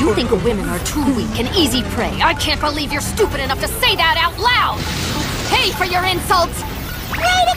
You think women are too weak and easy prey. I can't believe you're stupid enough to say that out loud! Pay for your insults! Wait